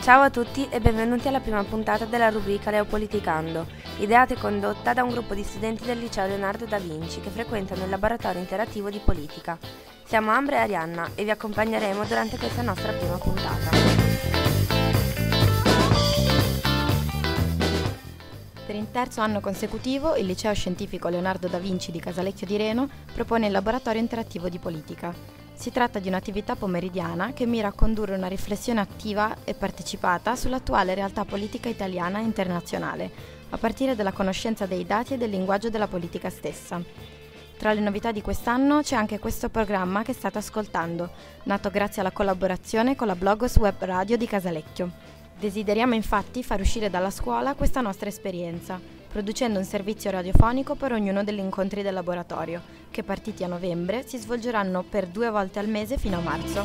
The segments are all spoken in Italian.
Ciao a tutti e benvenuti alla prima puntata della rubrica Leopoliticando, ideata e condotta da un gruppo di studenti del liceo Leonardo da Vinci che frequentano il laboratorio interattivo di politica. Siamo Ambra e Arianna e vi accompagneremo durante questa nostra prima puntata. Per il terzo anno consecutivo il liceo scientifico Leonardo da Vinci di Casalecchio di Reno propone il laboratorio interattivo di politica. Si tratta di un'attività pomeridiana che mira a condurre una riflessione attiva e partecipata sull'attuale realtà politica italiana e internazionale, a partire dalla conoscenza dei dati e del linguaggio della politica stessa. Tra le novità di quest'anno c'è anche questo programma che state ascoltando, nato grazie alla collaborazione con la Blogos Web Radio di Casalecchio. Desideriamo infatti far uscire dalla scuola questa nostra esperienza, producendo un servizio radiofonico per ognuno degli incontri del laboratorio, che partiti a novembre si svolgeranno per 2 volte al mese fino a marzo.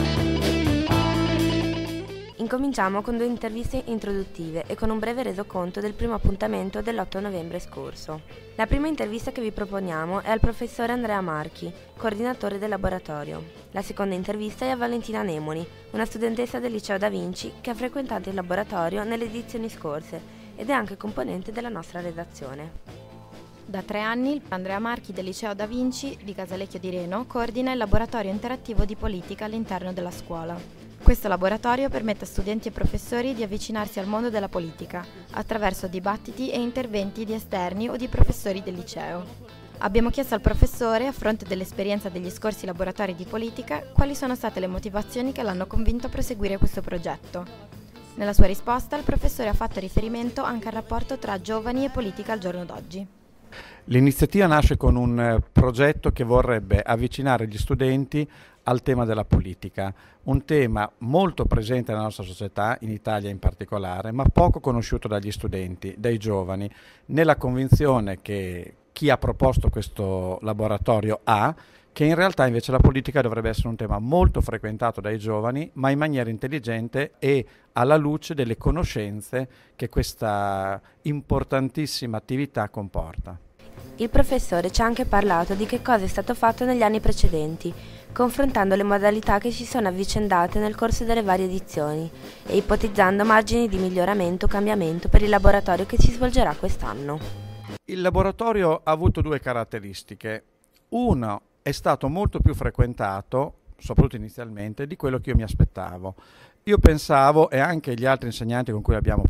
Incominciamo con 2 interviste introduttive e con un breve resoconto del primo appuntamento dell'8 novembre scorso. La prima intervista che vi proponiamo è al professore Andrea Marchi, coordinatore del laboratorio. La seconda intervista è a Valentina Nemoni, una studentessa del liceo Da Vinci che ha frequentato il laboratorio nelle edizioni scorse ed è anche componente della nostra redazione. Da 3 anni Andrea Marchi del liceo Da Vinci di Casalecchio di Reno coordina il laboratorio interattivo di politica all'interno della scuola. Questo laboratorio permette a studenti e professori di avvicinarsi al mondo della politica attraverso dibattiti e interventi di esterni o di professori del liceo. Abbiamo chiesto al professore, a fronte dell'esperienza degli scorsi laboratori di politica, quali sono state le motivazioni che l'hanno convinto a proseguire questo progetto. Nella sua risposta, il professore ha fatto riferimento anche al rapporto tra giovani e politica al giorno d'oggi. L'iniziativa nasce con un progetto che vorrebbe avvicinare gli studenti al tema della politica, un tema molto presente nella nostra società, in Italia in particolare, ma poco conosciuto dagli studenti, dai giovani, nella convinzione che chi ha proposto questo laboratorio ha, che in realtà invece la politica dovrebbe essere un tema molto frequentato dai giovani, ma in maniera intelligente e alla luce delle conoscenze che questa importantissima attività comporta. Il professore ci ha anche parlato di che cosa è stato fatto negli anni precedenti, confrontando le modalità che si sono avvicendate nel corso delle varie edizioni e ipotizzando margini di miglioramento o cambiamento per il laboratorio che si svolgerà quest'anno. Il laboratorio ha avuto 2 caratteristiche. Uno, è stato molto più frequentato, soprattutto inizialmente, di quello che io mi aspettavo. Io pensavo, e anche gli altri insegnanti con cui abbiamo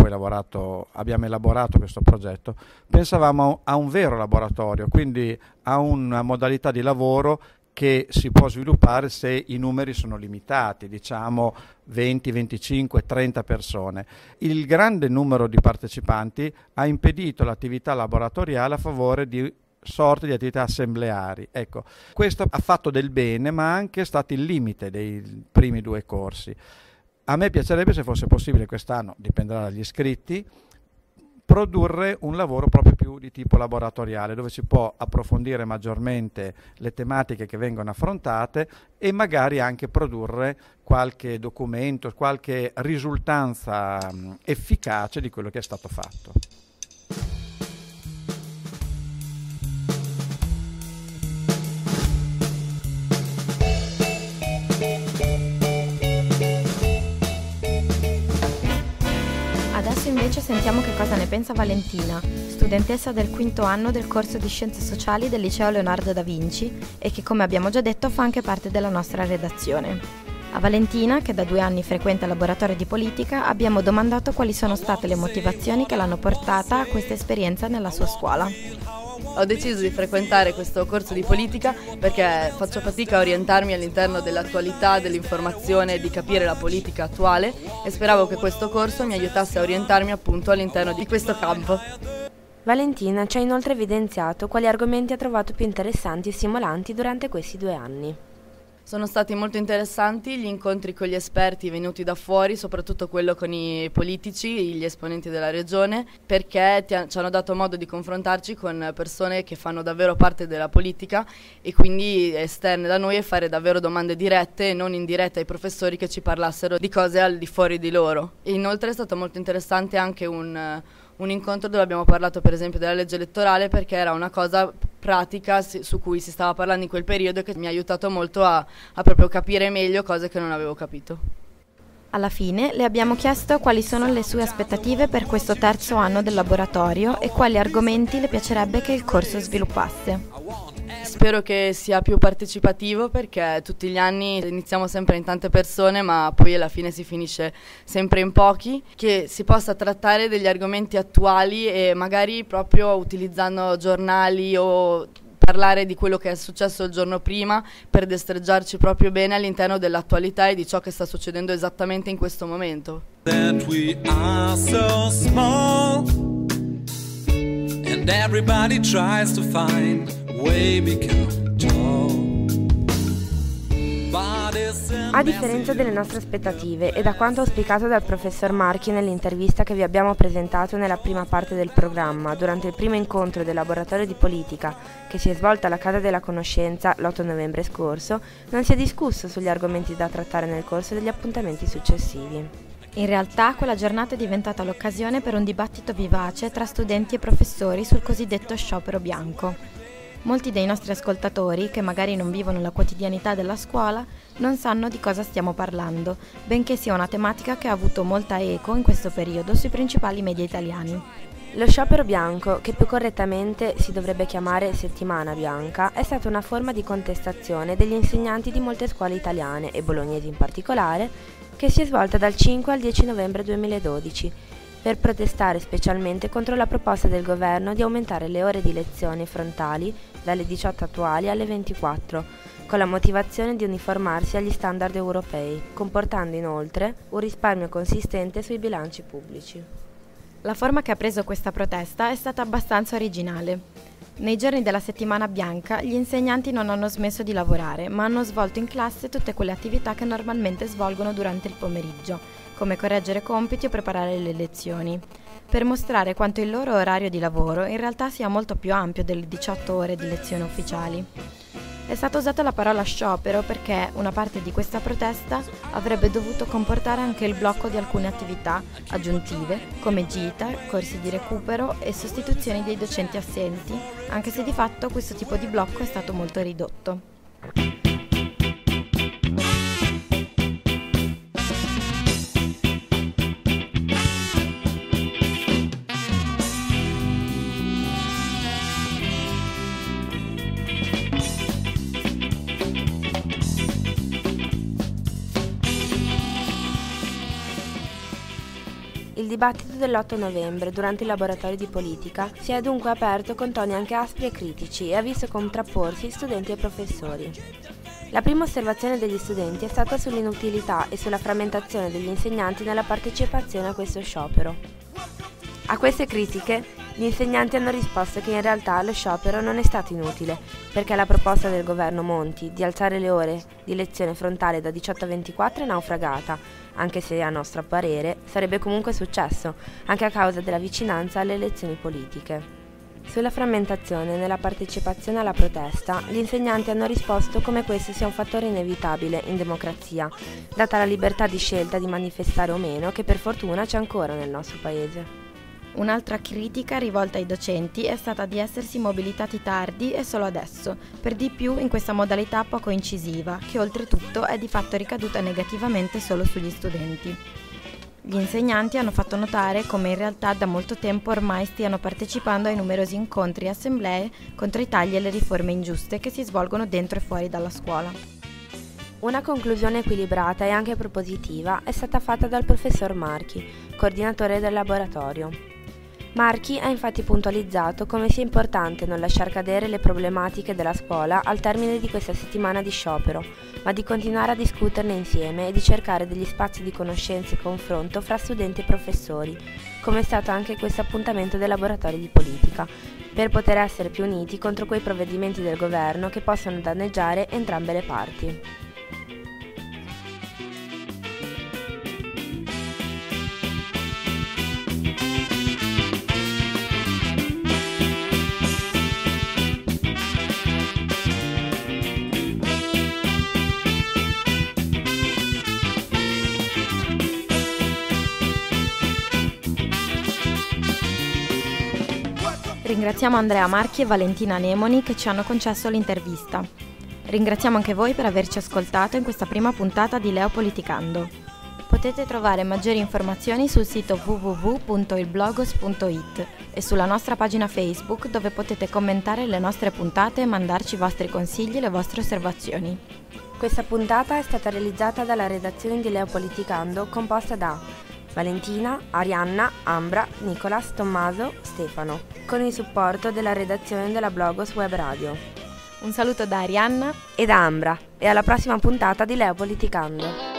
elaborato questo progetto, pensavamo a un vero laboratorio, quindi a una modalità di lavoro che si può sviluppare se i numeri sono limitati, diciamo 20, 25, 30 persone. Il grande numero di partecipanti ha impedito l'attività laboratoriale a favore di sorte di attività assembleari. Ecco, questo ha fatto del bene, ma anche è stato il limite dei primi 2 corsi. A me piacerebbe, se fosse possibile quest'anno, dipenderà dagli iscritti, produrre un lavoro proprio più di tipo laboratoriale, dove si può approfondire maggiormente le tematiche che vengono affrontate e magari anche produrre qualche documento, qualche risultanza efficace di quello che è stato fatto. Invece sentiamo che cosa ne pensa Valentina, studentessa del 5º anno del corso di Scienze Sociali del liceo Leonardo da Vinci e che, come abbiamo già detto, fa anche parte della nostra redazione. A Valentina, che da 2 anni frequenta il laboratorio di politica, abbiamo domandato quali sono state le motivazioni che l'hanno portata a questa esperienza nella sua scuola. Ho deciso di frequentare questo corso di politica perché faccio fatica a orientarmi all'interno dell'attualità, dell'informazione, di capire la politica attuale e speravo che questo corso mi aiutasse a orientarmi appunto all'interno di questo campo. Valentina ci ha inoltre evidenziato quali argomenti ha trovato più interessanti e stimolanti durante questi 2 anni. Sono stati molto interessanti gli incontri con gli esperti venuti da fuori, soprattutto quello con i politici, gli esponenti della regione, perché ci hanno dato modo di confrontarci con persone che fanno davvero parte della politica e quindi esterne da noi e fare davvero domande dirette e non indirette ai professori che ci parlassero di cose al di fuori di loro. E inoltre è stato molto interessante anche un incontro dove abbiamo parlato per esempio della legge elettorale, perché era una cosa pratica su cui si stava parlando in quel periodo e che mi ha aiutato molto a proprio capire meglio cose che non avevo capito. Alla fine le abbiamo chiesto quali sono le sue aspettative per questo terzo anno del laboratorio e quali argomenti le piacerebbe che il corso sviluppasse. Spero che sia più partecipativo, perché tutti gli anni iniziamo sempre in tante persone ma poi alla fine si finisce sempre in pochi, che si possa trattare degli argomenti attuali e magari proprio utilizzando giornali o parlare di quello che è successo il giorno prima per destreggiarci proprio bene all'interno dell'attualità e di ciò che sta succedendo esattamente in questo momento. That we are so small and everybody tries to find a way become tall. A differenza delle nostre aspettative e da quanto auspicato dal professor Marchi nell'intervista che vi abbiamo presentato nella prima parte del programma, durante il primo incontro del laboratorio di politica che si è svolto alla Casa della Conoscenza l'8 novembre scorso, non si è discusso sugli argomenti da trattare nel corso degli appuntamenti successivi. In realtà quella giornata è diventata l'occasione per un dibattito vivace tra studenti e professori sul cosiddetto sciopero bianco. Molti dei nostri ascoltatori, che magari non vivono la quotidianità della scuola, non sanno di cosa stiamo parlando, benché sia una tematica che ha avuto molta eco in questo periodo sui principali media italiani. Lo sciopero bianco, che più correttamente si dovrebbe chiamare settimana bianca, è stata una forma di contestazione degli insegnanti di molte scuole italiane, e bolognesi in particolare, che si è svolta dal 5 al 10 novembre 2012, per protestare specialmente contro la proposta del governo di aumentare le ore di lezione frontali dalle 18 attuali alle 24, con la motivazione di uniformarsi agli standard europei, comportando inoltre un risparmio consistente sui bilanci pubblici. La forma che ha preso questa protesta è stata abbastanza originale. Nei giorni della settimana bianca gli insegnanti non hanno smesso di lavorare, ma hanno svolto in classe tutte quelle attività che normalmente svolgono durante il pomeriggio, come correggere compiti o preparare le lezioni, per mostrare quanto il loro orario di lavoro in realtà sia molto più ampio delle 18 ore di lezione ufficiali. È stata usata la parola sciopero perché una parte di questa protesta avrebbe dovuto comportare anche il blocco di alcune attività aggiuntive, come gita, corsi di recupero e sostituzioni dei docenti assenti, anche se di fatto questo tipo di blocco è stato molto ridotto. Il dibattito dell'8 novembre durante il laboratorio di politica si è dunque aperto con toni anche aspri e critici e ha visto contrapporsi studenti e professori. La prima osservazione degli studenti è stata sull'inutilità e sulla frammentazione degli insegnanti nella partecipazione a questo sciopero. A queste critiche gli insegnanti hanno risposto che in realtà lo sciopero non è stato inutile, perché la proposta del governo Monti di alzare le ore di lezione frontale da 18 a 24 è naufragata, anche se a nostro parere sarebbe comunque successo, anche a causa della vicinanza alle elezioni politiche. Sulla frammentazione nella partecipazione alla protesta, gli insegnanti hanno risposto come questo sia un fattore inevitabile in democrazia, data la libertà di scelta di manifestare o meno che per fortuna c'è ancora nel nostro paese. Un'altra critica rivolta ai docenti è stata di essersi mobilitati tardi e solo adesso, per di più in questa modalità poco incisiva, che oltretutto è di fatto ricaduta negativamente solo sugli studenti. Gli insegnanti hanno fatto notare come in realtà da molto tempo ormai stiano partecipando ai numerosi incontri e assemblee contro i tagli e le riforme ingiuste che si svolgono dentro e fuori dalla scuola. Una conclusione equilibrata e anche propositiva è stata fatta dal professor Marchi, coordinatore del laboratorio. Marchi ha infatti puntualizzato come sia importante non lasciar cadere le problematiche della scuola al termine di questa settimana di sciopero, ma di continuare a discuterne insieme e di cercare degli spazi di conoscenza e confronto fra studenti e professori, come è stato anche questo appuntamento del laboratorio di politica, per poter essere più uniti contro quei provvedimenti del governo che possono danneggiare entrambe le parti. Ringraziamo Andrea Marchi e Valentina Nemoni che ci hanno concesso l'intervista. Ringraziamo anche voi per averci ascoltato in questa prima puntata di Leo Politicando. Potete trovare maggiori informazioni sul sito www.ilblogos.it e sulla nostra pagina Facebook, dove potete commentare le nostre puntate e mandarci i vostri consigli e le vostre osservazioni. Questa puntata è stata realizzata dalla redazione di Leo Politicando, composta da Valentina, Arianna, Ambra, Nicolas, Tommaso, Stefano, con il supporto della redazione della Blogos Web Radio. Un saluto da Arianna e da Ambra, e alla prossima puntata di Leo Politicando.